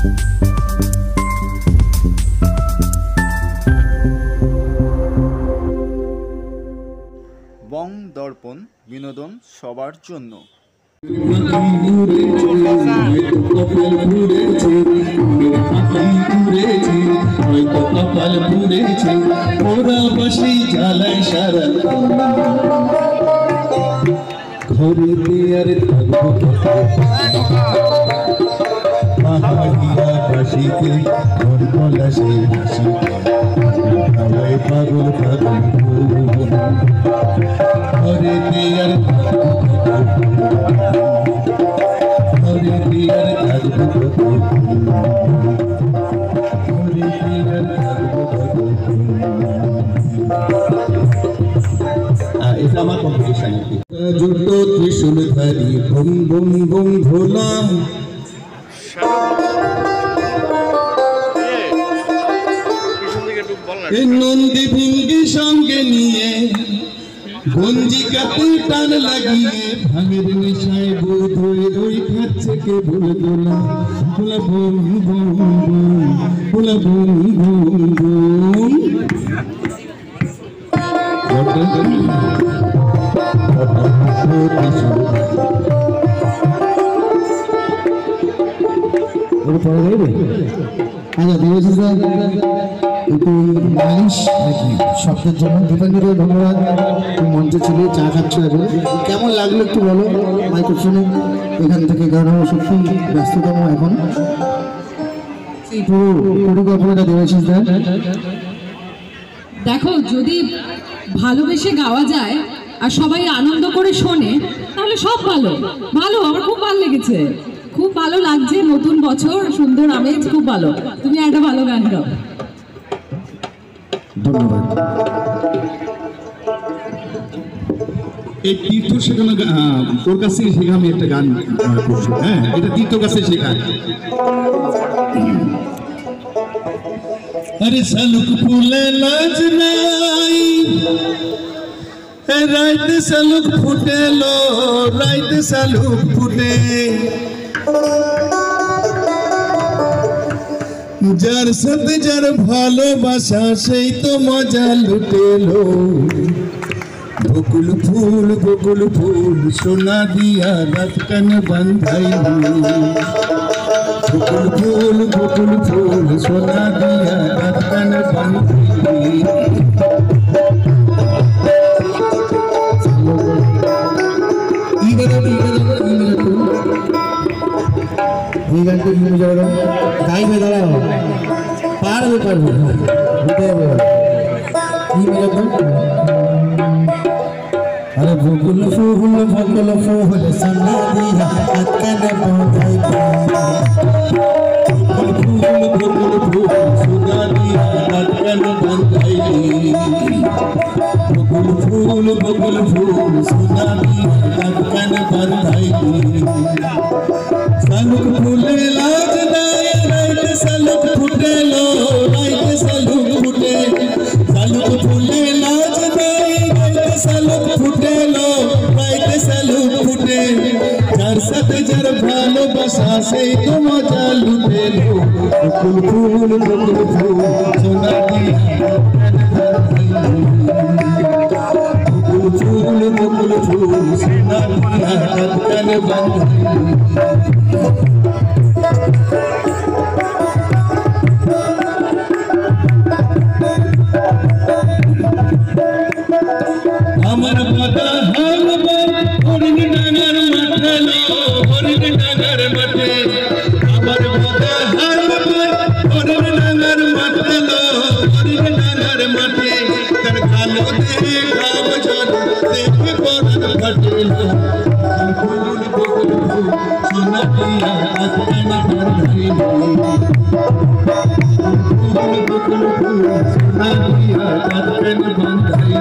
বং দর্পণ বিনোদন সবার জন্য। পাগল হরে দিয়ার হরে দিয়ার এটা আমার কম্পিটিশন আর কি। জুটো ত্রিশূল ধারি বুম বুম বুম ভোলা নন্দী ভিঙ্গি সঙ্গে নিয়ে গঞ্জি কাতে টান লাগিয়ে ভাঙের নেশায় বুধ হয়ে দই খাচ্ছে কে ভুল দোলা ভোলা বুম বুম বুম ভোলা বুম বুম বুম শব্দের জন্য দীপাঞ্জলি ধন্যবাদ। মঞ্চে ছিল চা খাচ্ছ এখন কেমন লাগলো একটু বলো মাইক্রোফোনে এখান থেকে, কারণ সবসময় ব্যস্ততম এখন পরিকল্পনাটা দেবেছিস। দেখো, যদি ভালোবেসে গাওয়া যায় আর সবাই আনন্দ করে শোনে তাহলে সব ভালো ভালো। আমার খুব ভালো লেগেছে, খুব ভালো লাগছে। নতুন বছর, সুন্দর আমেজ, খুব ভালো। তুমি একটা ভালো গান গাও। ধন্যবাদ। এই তীর্থ শেখানো তোর কাছ থেকে শেখা আমি একটা গান করছি। হ্যাঁ, এটা তীর্থ কাছে শেখা। अरे सलुक फूले लाज नाई रात सलुक फुटे लो रात सलुक फुटे जार साथ जार भालोबासा सेई तो मजा लुटे लो बकुल फूल सोना दिया रात कन बंधाई बकुल फूल सोना दिया रात कन बंधाई। गाई में दाड़ा पार अरे बकुल फूल सोना दिया रात कन बंधाई बकुल फूल सोना दिया रात कन बंधाई बकुल फूल सोना दिया रात कन बंधाई। सलुक फूले लाज नाई रात सलुक फुटे लो रात सलुक फुटे सलुक फूले लाज नाई रात सलुक फुटे लो रात सलुक फुटे जार साथ जार भालोबासा से तो मजा लुटे लो बकुल फूल सोना दिया बकुल फूल सोना दिया रात कन बंधाई। আমার কথা হালবা হরিণ ডাঙ্গার মাঠে লো হরিণ ডাঙ্গার মাঠে আমার কথা হালবা হরিণ ডাঙ্গার মাঠে লো হরিণ ডাঙ্গার মাঠে তার কালো দেহে ঘাম জল দেখে পরাণ ফাটে লো সোনা দিয়া রাত কন বন্ধাই সোনা দিয়া রাত কন বন্ধাই।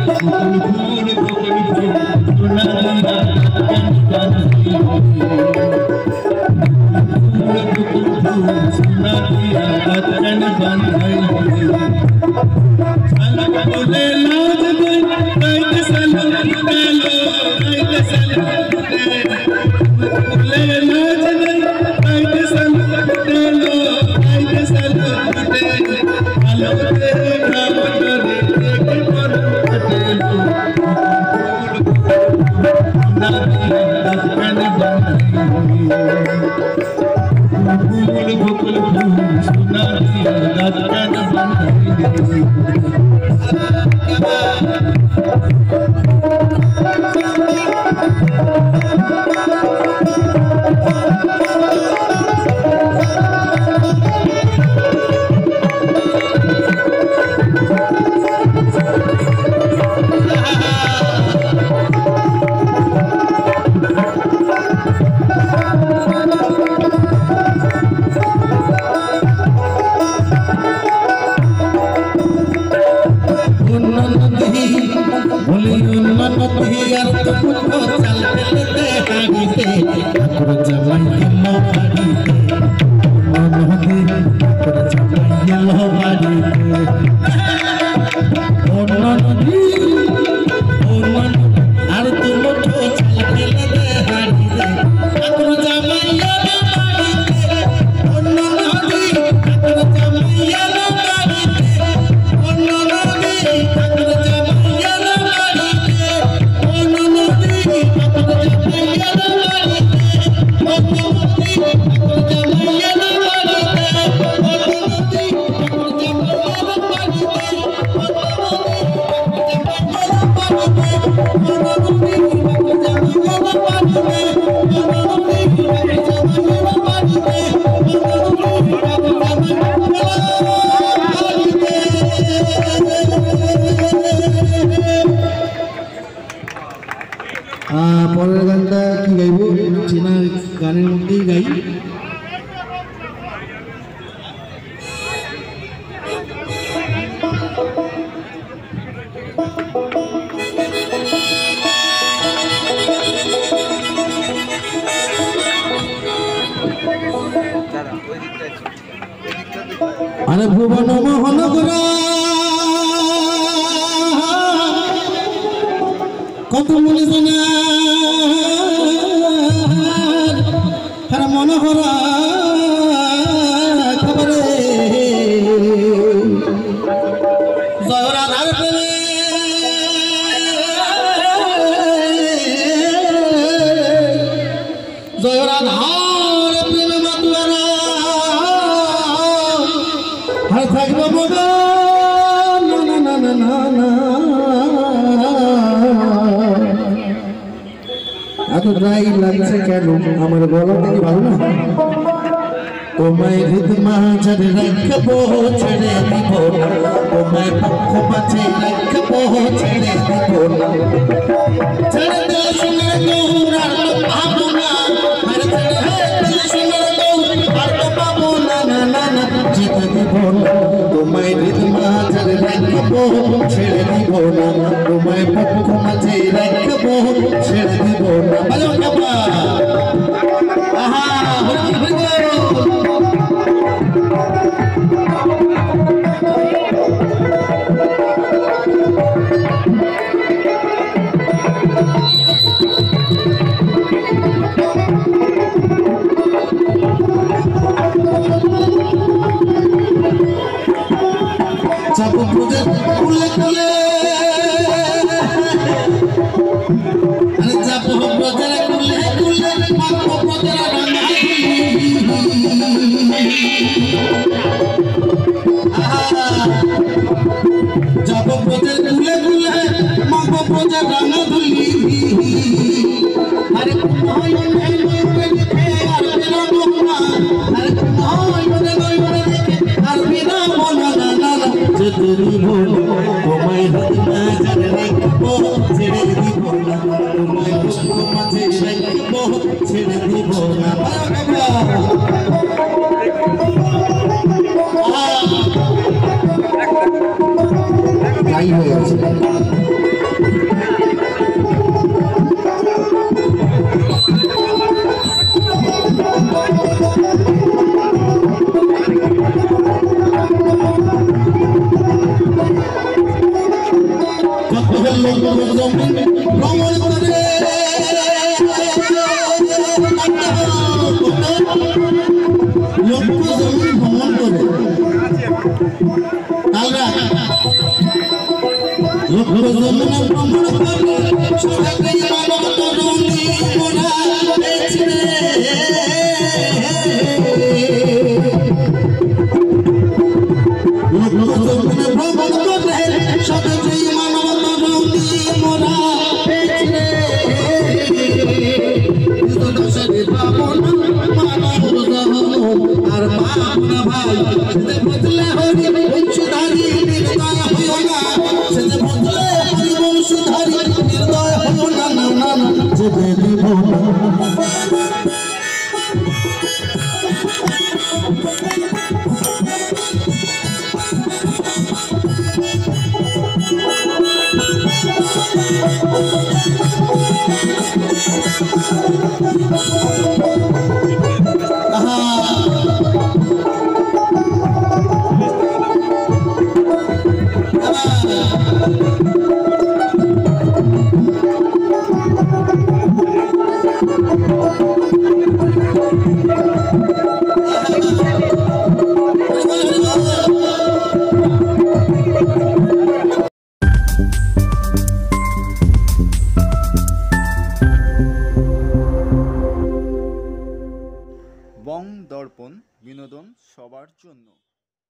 পরের গানটা কি গাইব চেনা গানের মধ্যেই গাই আরে ভুবন মোহন কত মনে জানা মনোহরা খবরে জয়রাধার প্রেমে জয়রাধার প্রেমে মাতুয়ারা আর থাকব মগা না না না না না এত ড্রাই লাগছে কেন আমার গলাটা কি ভালো না তোমায় হৃদ মাঝারে রাখবো ছেড়ে দিব না তোমায় পক্ষ মাঝে রাখবো ছেড়ে দিব না ছেড়ে দিও সোনার গৌর আর তো পাবো না আরে ছেড়ে দিও সোনার গৌর আর তো পাবো না না না না যেতে দিব না তোমায় হৃদ মাঝারে রাখবো ছেড়ে দিব না তোমায় পক্ষ মাঝে রাখবো ছেড়ে দিব না ভালো বাবা আহা হরি হরি যাব প্রজেক্ট কুলে কুলে আরে যাব প্রজেক্ট কুলে কুলে মাত্র প্রজেক্ট রান্না যাব প্রজেক্ট কুলে কুলে মাত্র প্রজেক্ট রান্না ধুলি আরে হয় নয় নয় দেখে আর বিনা বনা আরে হয় নয় নয় দেখে আর বিনা বনা যেতে দিব তোমায় হাত মাঝে রাখবো ছেড়ে দিব না তোমায় পক্ষ মাঝে রাখবো ছেড়ে দিব না গাই হয়ে আছে লক্ষ যমুনা ভ্রমণ করে সবাই মানব তরুণী মোরা পেয়েছে লক্ষ যমুনা ভ্রমণ করে সবাই মানব তরুণী মোরা পেয়েছে দশরে বাবন মানব জহর আর বাবনা ভাই সেতে বদলে হরি বংশধারী নির্দয় হইও না সেতে বদলে হরি বংশধারী নির্দয় হইও না না না না যেতে দিব না